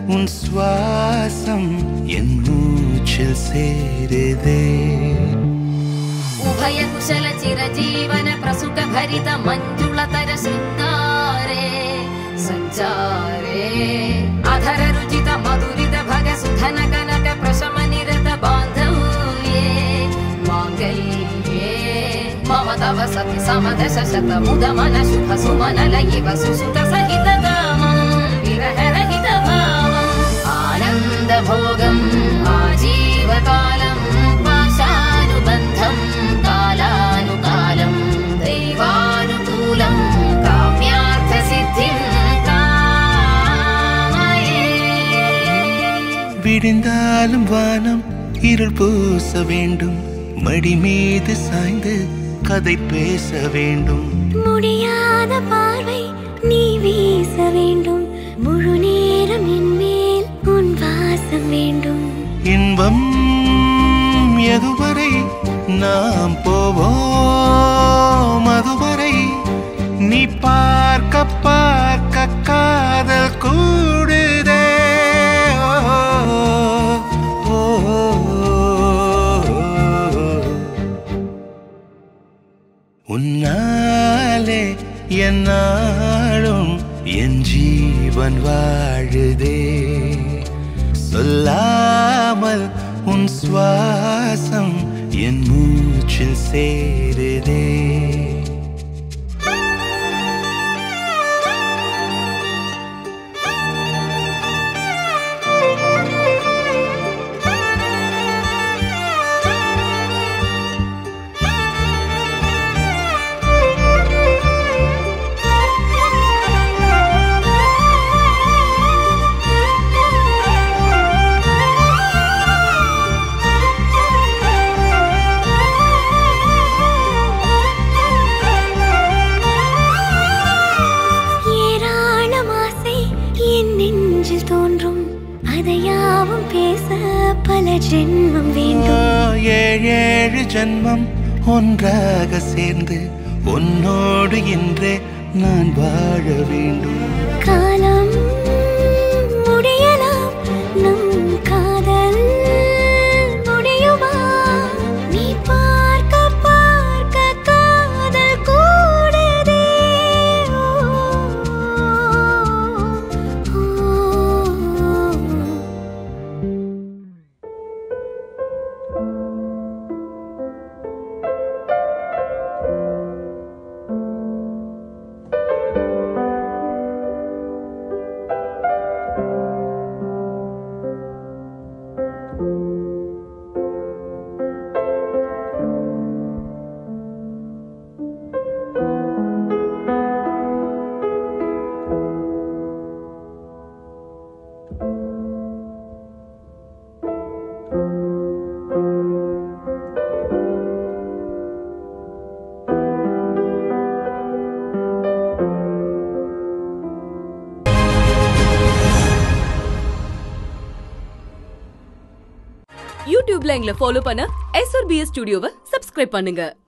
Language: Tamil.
உன் சுவாசம் என் மூச்சில் சேருதே உபய குஷல சிரஜீவன பிரசுக பரித மஞ்சுளதர சிருங்காரே சஞ்சாரே அதர ருச்சித மதுரித பக சுதன கனக பிரசம நிரத பாந்தவ்யே மாங்கல்யே மம தவ சதி சமதச சத முத மன சுப சுமன லயிவ சுசுத சகித காமம் விரஹ ரஹித பாவம் ஆனந்த போகம் ஆஜீவகாலம் பாஷானுபந்தம் காலானுகாலம் தெய்வானுகூலம் காம்யார்த்த சித்திம் காமயே விடிந்தாலும் வானம் இருள் பூச வேண்டும் மடி மீது சாய்ந்து கதை பேச வேண்டும் முடியாத பார்வை நீ வீச வேண்டும் முழு நேரம் என் மேல் உன் வாசம் வேண்டும் இன்பம் எதுவரை நாம் போவோம் அதுவரை நீ பார்க்க பார்க்க காதல் கூடுதே உன்னாலே என்னாலும் என் ஜீவன் வாழுதே சொல்லாமல் உன் சுவாசம் என் மூச்சில் சேருதே பல ஜென்மம் வேண்டும் ஏழு ஜென்மம் ஒன்றாக சேர்ந்து உன்னோடு இன்றே நான் வாழ வேண்டும் காலம் முடியலாம் நம் காதல் முடியுமா நீ பார்க்க பார்க்க காதல் கூடுதே YouTubeல எங்களை ஃபாலோ பண்ண SRBS ஸ்டுடியோவை சப்ஸ்கிரைப் பண்ணுங்க.